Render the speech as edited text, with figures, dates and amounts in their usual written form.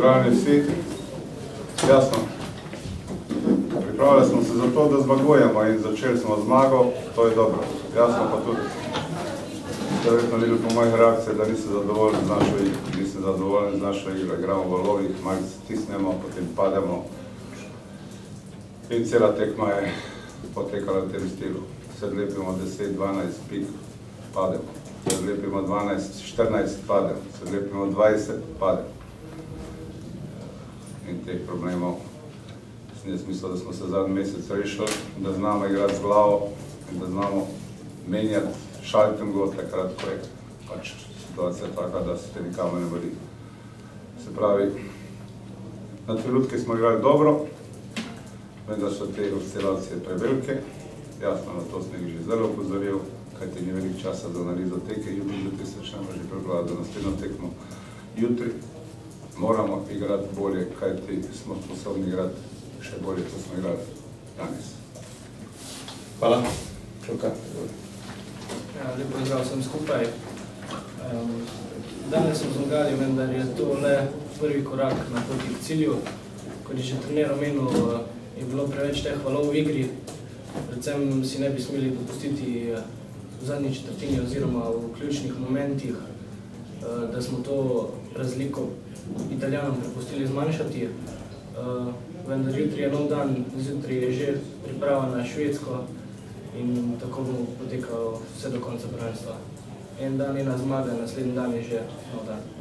Pozdravljeni vsi. Jasno. Pripravili smo se za to, da zmagujemo in začeli smo zmago, to je dobro. Jasno pa tudi, da verjetno videli po mojih reakcijah, da nisem zadovoljen z našo igro. Igramo v valovih, malo stisnemo, potem pademo. In cela tekma je potekala v tem stilu. Se odlepimo 10-12 pik, pademo. Se odlepimo 12-14, pademo. Se odlepimo 20, pademo. In teh problemov sem jaz mislil, da smo se zadnji mesec rešili, da znamo igrati z glavo in da znamo menjati šalten gol takrat, ko je pač situacija taka, da se te nikamo ne boli. Se pravi, na trenutke smo igrali dobro, vendar so te oscilacije prevelike. Jasno, na to sem jih že zelo opozoril, kajti ni veliko časa za analizo teke, jutri se začnemo že pripravljati za naslednjo tekmo. Jutri moramo igrati bolje, kajti smo sposobni igrati še bolje, kot smo igrali danes. Hvala. Čuka. Lep pozdrav vsem skupaj. Danes smo zmagali, vendar je to le prvi korak na poti k cilju. Kot je že trener omenil, je bilo preveč teh valov v igri. Predvsem si ne bi smeli dopustiti v zadnji četrtini oziroma v ključnih momentih, da smo to razliko Italijanom prepustili zmanjšati. Vendar jutri je nov dan, zjutraj je že priprava na Švedsko in tako bo potekalo vse do konca prvenstva. En dan, ena zmaga, naslednji dan je že nov dan.